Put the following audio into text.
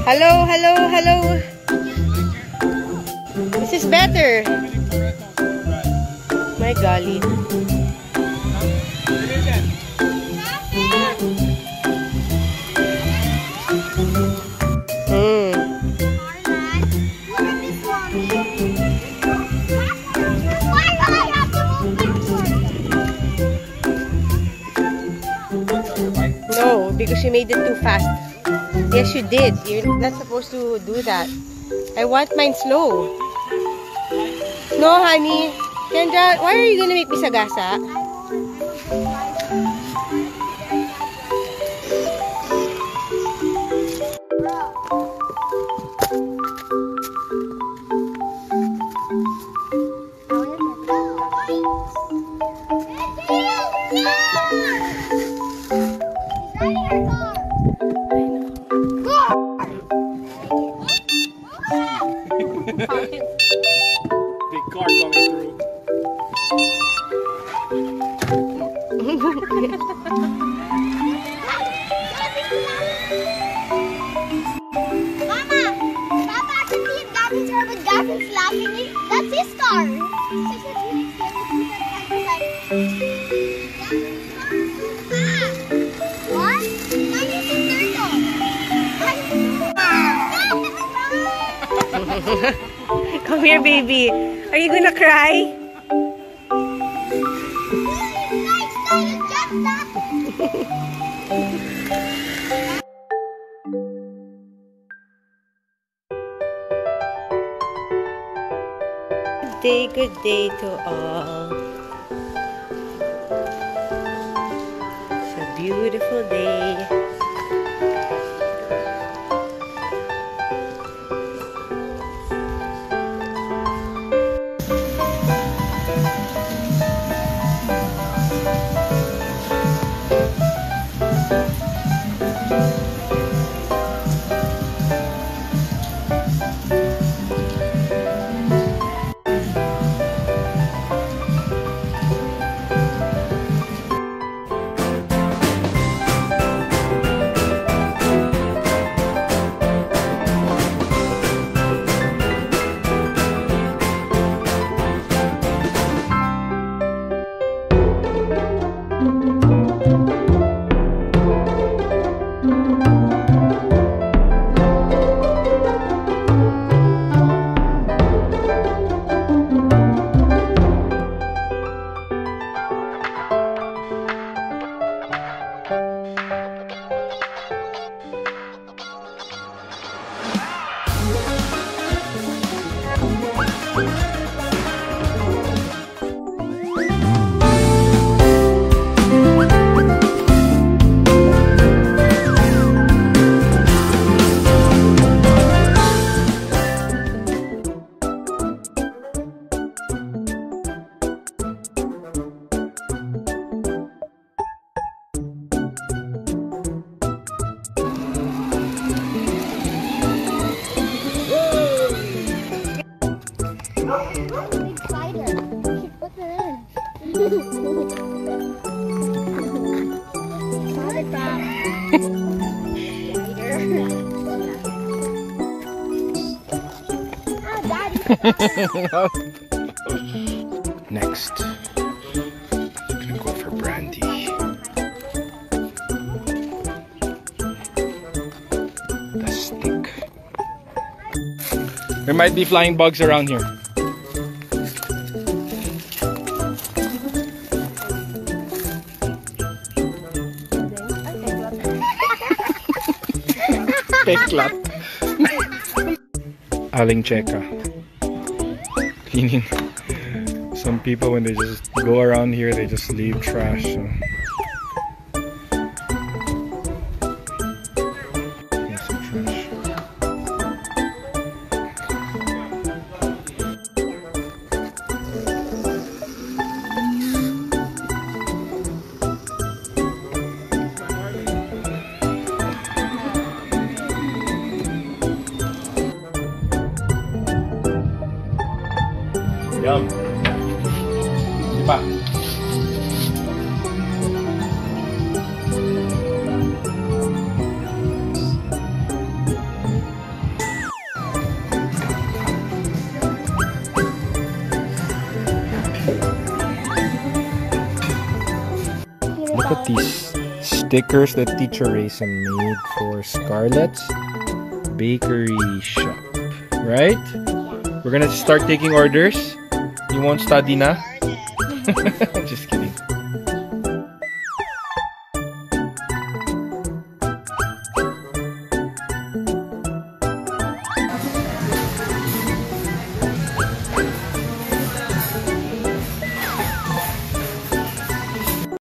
Hello, hello, hello. This is better. My golly. No, because you made it too fast. Yes, you did. You're not supposed to do that. I want mine slow. No, honey. Kendra, why are you gonna make me sagasa? Big car coming through. Mama, Papa actually if Gavin's here with Gavin's laughing. That's his car. So he said he what? Mine is a turtle. Come here, baby. Are you gonna cry? Good day to all. It's a beautiful day. Next, gonna go for brandy. The stick. There might be flying bugs around here. Peklat. Aling Cheka. Cleaning. Some people, when they just go around here, they just leave trash. So. Some trash. Yum. Diba? stickers that Teacher Raisin made for Scarlett's Bakery Shop. Right? We're gonna start taking orders. You won't study na? Just